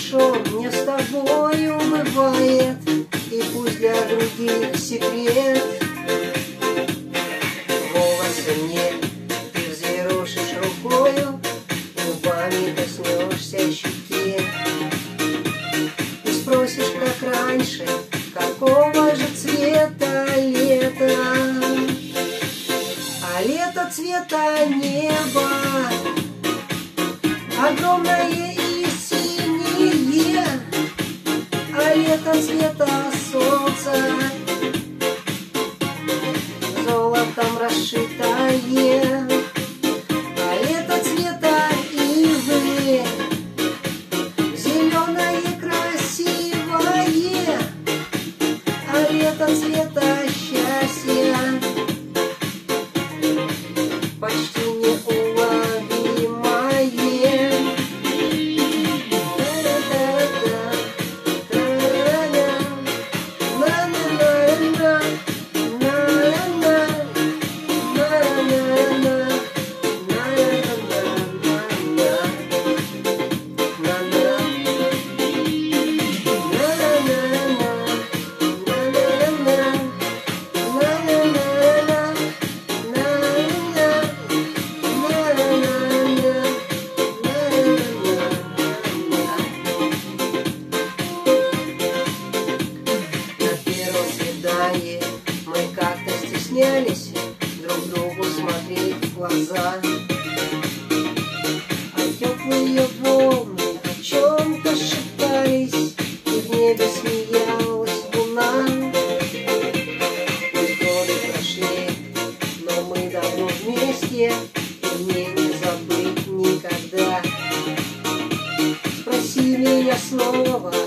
хорошо мне с тобою бывает, и пусть для других секрет. Волосы мне ты взъерошишь рукою, губами коснешься щеки. И спросишь, как раньше, какого же цвета лето. А лето цвета неба, огромное и синее, а лето цвета солнца, золотом расшитое, а лето цвета ивы, зеленое красивое, а лето цвета счастья, почти неуловимое. Мы как-то стеснялись друг другу смотреть в глаза, а теплые волны о чем-то шептались, и в небе смеялась луна. Пусть годы прошли, но мы давно вместе, и мне не забыть никогда. Спроси меня снова,